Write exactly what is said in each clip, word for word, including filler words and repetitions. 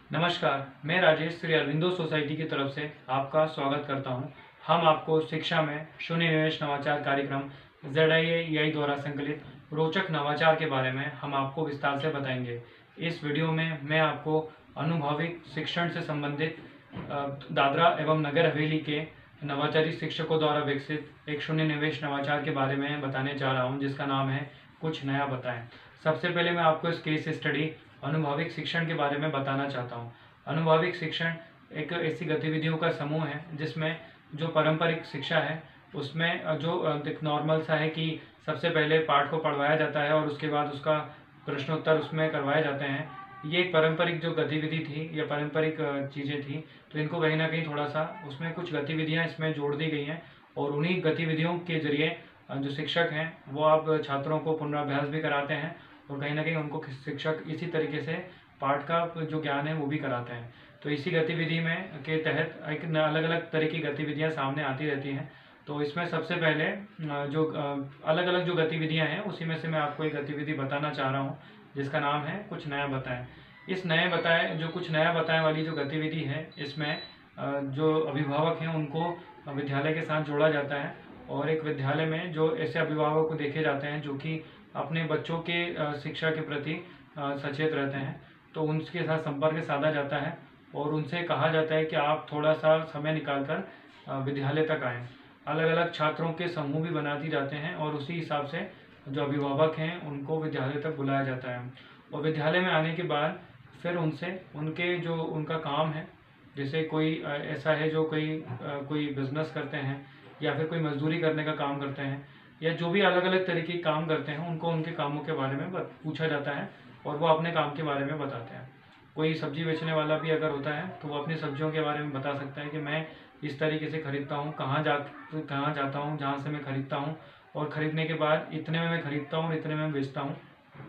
नमस्कार, मैं राजेश श्री अरविंदो सोसाइटी की तरफ से आपका स्वागत करता हूं। हम आपको शिक्षा में शून्य निवेश नवाचार कार्यक्रम जेड आई ए आई द्वारा संकलित रोचक नवाचार के बारे में हम आपको विस्तार से बताएंगे। इस वीडियो में मैं आपको अनुभविक शिक्षण से संबंधित दादरा एवं नगर हवेली के नवाचारी शिक्षकों द्वारा विकसित एक शून्य निवेश नवाचार के बारे में बताने जा रहा हूँ, जिसका नाम है कुछ नया बताएं। सबसे पहले मैं आपको इस केस स्टडी अनुभविक शिक्षण के बारे में बताना चाहता हूँ। अनुभविक शिक्षण एक ऐसी गतिविधियों का समूह है जिसमें जो पारंपरिक शिक्षा है उसमें जो नॉर्मल सा है कि सबसे पहले पाठ को पढ़वाया जाता है और उसके बाद उसका प्रश्नोत्तर उसमें करवाए जाते हैं। ये एक पारंपरिक जो गतिविधि थी या पारंपरिक चीज़ें थी, तो इनको कहीं ना कहीं थोड़ा सा उसमें कुछ गतिविधियाँ इसमें जोड़ दी गई हैं और उन्हीं गतिविधियों के जरिए जो शिक्षक हैं वो आप छात्रों को पुनराभ्यास भी कराते हैं और कहीं ना कहीं उनको शिक्षक इसी तरीके से पाठ का जो ज्ञान है वो भी कराते हैं। तो इसी गतिविधि में के तहत एक अलग अलग तरह की गतिविधियां सामने आती रहती हैं। तो इसमें सबसे पहले जो अलग अलग जो गतिविधियां हैं उसी में से मैं आपको एक गतिविधि बताना चाह रहा हूँ जिसका नाम है कुछ नया बताएं। इस नए बताएं जो कुछ नया बताएं वाली जो गतिविधि है, इसमें जो अभिभावक हैं उनको विद्यालय के साथ जोड़ा जाता है और एक विद्यालय में जो ऐसे अभिभावक को देखे जाते हैं जो कि अपने बच्चों के शिक्षा के प्रति सचेत रहते हैं, तो उनके साथ संपर्क साधा जाता है और उनसे कहा जाता है कि आप थोड़ा सा समय निकालकर विद्यालय तक आएँ। अलग अलग छात्रों के समूह भी बना दिए जाते हैं और उसी हिसाब से जो अभिभावक हैं उनको विद्यालय तक बुलाया जाता है और विद्यालय में आने के बाद फिर उनसे उनके जो उनका काम है, जैसे कोई ऐसा है जो कोई कोई बिजनेस करते हैं या फिर कोई मजदूरी करने का काम करते हैं या जो भी अलग अलग तरीके के काम करते हैं, उनको उनके कामों के बारे में पूछा जाता है और वो अपने काम के बारे में बताते हैं। कोई सब्जी बेचने वाला भी अगर होता है तो वो अपनी सब्जियों के बारे में बता सकता है कि मैं इस तरीके से खरीदता हूँ, कहाँ जा कहाँ जाता हूँ, जहाँ से मैं खरीदता हूँ और ख़रीदने के बाद इतने में मैं खरीदता हूँ और इतने में बेचता हूँ।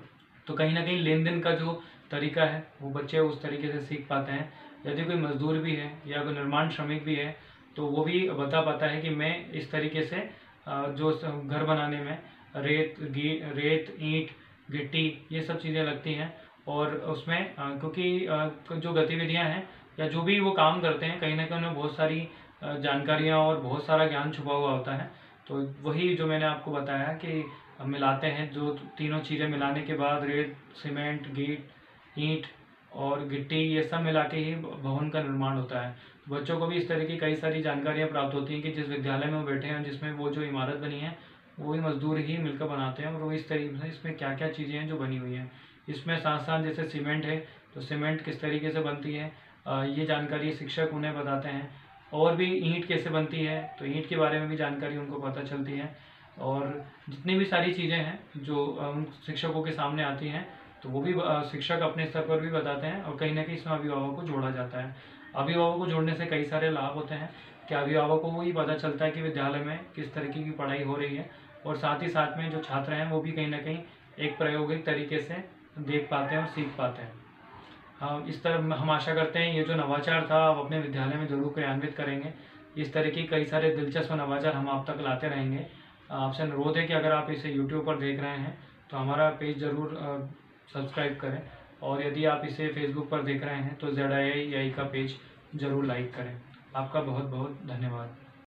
तो कहीं ना कहीं लेन देन का जो तरीका है वो बच्चे उस तरीके से सीख पाते हैं। यदि कोई मजदूर भी है या कोई निर्माण श्रमिक भी है तो वो भी बता पाता है कि मैं इस तरीके से जो घर बनाने में रेत गी रेत ईंट गिट्टी ये सब चीज़ें लगती हैं और उसमें क्योंकि जो गतिविधियां हैं या जो भी वो काम करते हैं कहीं ना कहीं उनमें बहुत सारी जानकारियां और बहुत सारा ज्ञान छुपा हुआ होता है। तो वही जो मैंने आपको बताया कि मिलाते हैं, जो तीनों चीज़ें मिलाने के बाद रेत सीमेंट गीट ईंट और गिट्टी ये सब मिला के ही भवन का निर्माण होता है। बच्चों को भी इस तरह की कई सारी जानकारियाँ प्राप्त होती हैं कि जिस विद्यालय में वो बैठे हैं, जिसमें वो जो इमारत बनी है वो भी मजदूर ही मिलकर बनाते हैं और वो इस तरीके से इसमें क्या क्या चीज़ें हैं जो बनी हुई हैं। इसमें साथ साथ जैसे सीमेंट है तो सीमेंट किस तरीके से बनती है ये जानकारी शिक्षक उन्हें बताते हैं और भी ईंट कैसे बनती है तो ईंट के बारे में भी जानकारी उनको पता चलती है और जितनी भी सारी चीज़ें हैं जो उन शिक्षकों के सामने आती हैं तो वो भी शिक्षक अपने स्तर पर भी बताते हैं और कहीं ना कहीं इसमें अभिभावक को जोड़ा जाता है। अभिभावक को जोड़ने से कई सारे लाभ होते हैं कि अभिभावक को वही पता चलता है कि विद्यालय में किस तरीके की पढ़ाई हो रही है और साथ ही साथ में जो छात्र हैं वो भी कहीं ना कहीं एक प्रायोगिक तरीके से देख पाते हैं और सीख पाते हैं। हाँ, इस तरह हम आशा करते हैं ये जो नवाचार था आप अपने विद्यालय में जरूर क्रियान्वित करेंगे। इस तरह की कई सारे दिलचस्प नवाचार हम आप तक लाते रहेंगे। आपसे अनुरोध है कि अगर आप इसे यूट्यूब पर देख रहे हैं तो हमारा पेज ज़रूर सब्सक्राइब करें और यदि आप इसे फेसबुक पर देख रहे हैं तो जेड आई आई का पेज ज़रूर लाइक करें। आपका बहुत बहुत धन्यवाद।